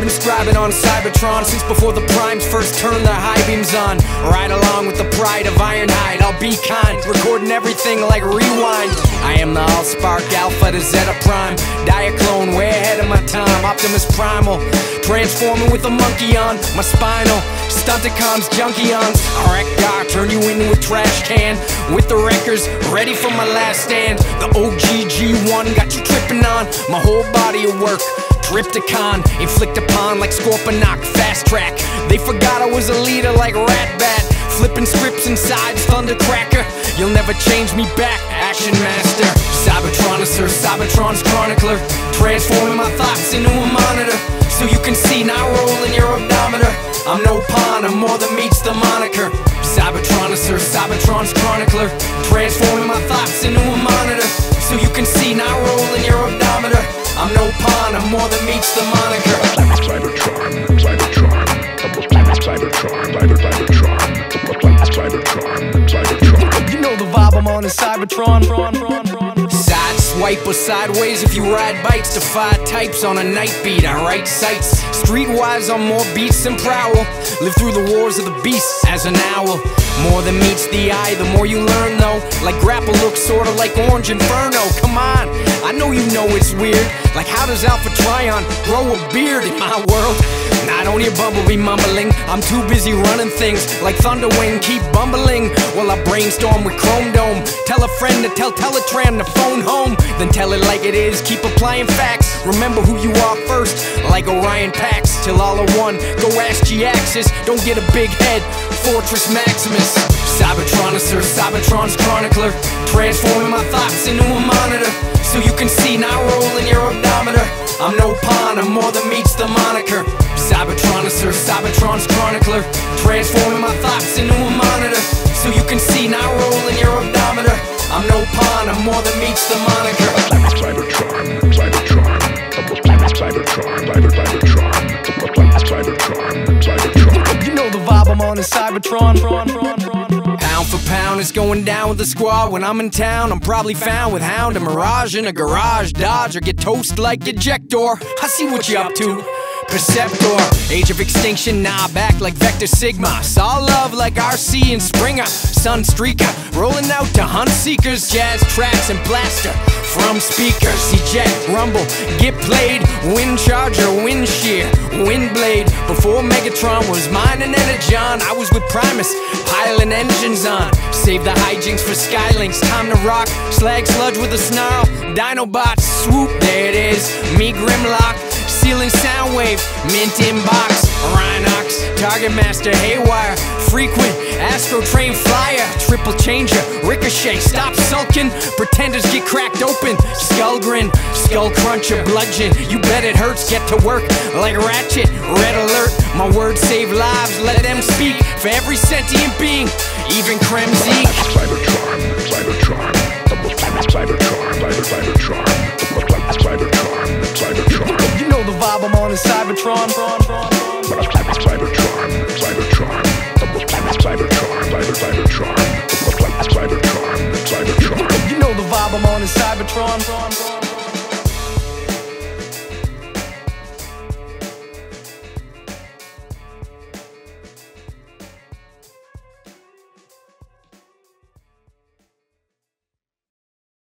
been scribing on Cybertron since before the primes first turned their highbeams on. Right along with the pride of Ironhide, I'll be kind, recording everything like rewind. I am the all-spark alpha to Zeta Prime Diaclone, way ahead of my time. Optimus Primal, transforming with a monkey on my spinal. Stunticons, Junkions Wreck-Gar, turn you into a trash can with the wreckers, ready for my last stand. The OGG1 got you tripping on my whole body of work. Trypticon Inflict upon like Scorponok, fast track. They forgot I was a leader like Ratbat, flipping scripts inside Thundercracker. You'll never change me back, Action Master. Cybertronnoiseur, Cybertron's chronicler, transforming my thoughts into a monitor, so you can see now rolling your odometer. I'm no pawn, I'm more than meets the moniker. Cybertronnoiseur, Cybertron's chronicler, transforming my thoughts into a monitor, so you can see now rolling your odometer. I'm no pawn, I'm more than meets the moniker. Cybertron, Cybertron, Cybertron. You know the vibe, I'm on a Cybertron. Side swipe or sideways if you ride bikes. Defy types on a night beat, I write sights. Streetwise on more beats than Prowl. Live through the wars of the beasts as an owl. More than meets the eye, the more you learn though. Like grapple looks sorta like Orange Inferno. Come on, I know you know it's weird. Like how does Alpha Trion grow a beard in my world? Not only a bumblebee mumbling, I'm too busy running things like Thunderwing. Keep bumbling while I brainstorm with Chrome Dome. Tell a friend to tell Teletran to phone home, then tell it like it is. Keep applying facts, remember who you are first, like Orion Pax. Till all are one, go ask G-Axis. Don't get a big head, Fortress Maximus. Cybertronnoiseur, Cybertron's chronicler, transforming my thoughts into a monitor, so you can see now rolling your odometer. I'm no pawn, I'm more than meets the moniker. Cybertronnoiseur, Cybertron's chronicler, transforming my thoughts into a monitor, so you can see now rolling your odometer. I'm no pawn, I'm more than meets the moniker. Cybertron, Cybertron, Cybertron, Cybertron. You know the vibe, I'm on a Cybertron. Pound for pound is going down with the squad. When I'm in town, I'm probably found with Hound and Mirage in a garage. Dodge or get toast like Ejector. I see what you up to. Perceptor, Age of Extinction, nah, back like Vector Sigma. Saw love like RC and Springer. Sunstreaker, rolling out to hunt seekers. Jazz tracks and blaster from speakers. Eject, rumble, get played. Wind charger, wind shear, wind blade. Before Megatron was mine and Energon, I was with Primus, piling engines on. Save the hijinks for Skylinks, time to rock. Slag sludge with a snarl, Dinobots, swoop, there it is. Me Grimlock, Sealing Soundwave, Mint Inbox, Rhinox, Target Master, Haywire, Frequent, Astro Train Flyer, Triple Changer, Ricochet, Stop Sulking, Pretenders get cracked open, Skull Grin, Skull Cruncher, Bludgeon, you bet it hurts, get to work like Ratchet, Red Alert, my words save lives, let them speak for every sentient being, even Kremzy. Cybertron, Cybertron, Cybertron, Cybertron, Cybertron, Cybertron. You know the vibe, I'm on a Cybertron. Cybertron, Cybertron, Cybertron, Cybertron, Cybertron. You know the vibe, I'm on a Cybertron.